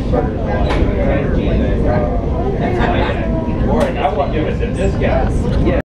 I want to give us a discount. Yeah.